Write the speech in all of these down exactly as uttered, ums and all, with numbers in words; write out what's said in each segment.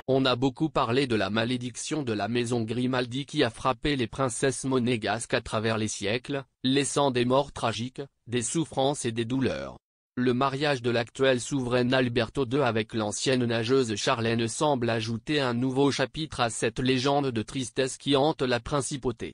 On a beaucoup parlé de la malédiction de la maison Grimaldi qui a frappé les princesses monégasques à travers les siècles, laissant des morts tragiques, des souffrances et des douleurs. Le mariage de l'actuelle souveraine Alberto deux avec l'ancienne nageuse Charlène semble ajouter un nouveau chapitre à cette légende de tristesse qui hante la principauté.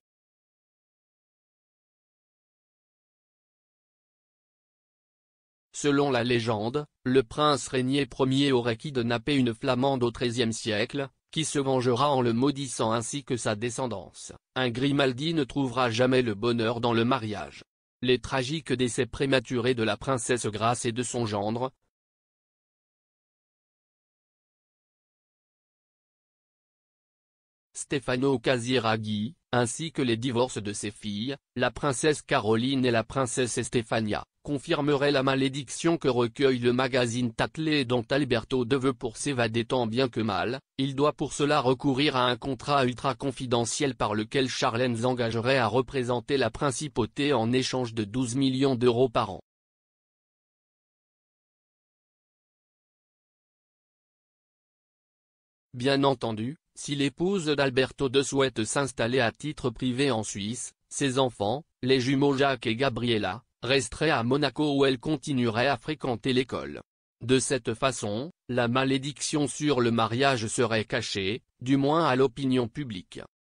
Selon la légende, le prince Régnier Ier aurait kidnappé une flamande au treizième siècle, qui se vengera en le maudissant ainsi que sa descendance. Un Grimaldi ne trouvera jamais le bonheur dans le mariage. Les tragiques décès prématurés de la princesse Grace et de son gendre, Stefano Casiraghi, ainsi que les divorces de ses filles, la princesse Caroline et la princesse Estefania, confirmeraient la malédiction que recueille le magazine Tatler et dont Alberto deux veut pour s'évader tant bien que mal. Il doit pour cela recourir à un contrat ultra confidentiel par lequel Charlène s'engagerait à représenter la principauté en échange de douze millions d'euros par an. Bien entendu, si l'épouse d'Alberto deux souhaite s'installer à titre privé en Suisse, ses enfants, les jumeaux Jacques et Gabriella, resteraient à Monaco où elle continuerait à fréquenter l'école. De cette façon, la malédiction sur le mariage serait cachée, du moins à l'opinion publique.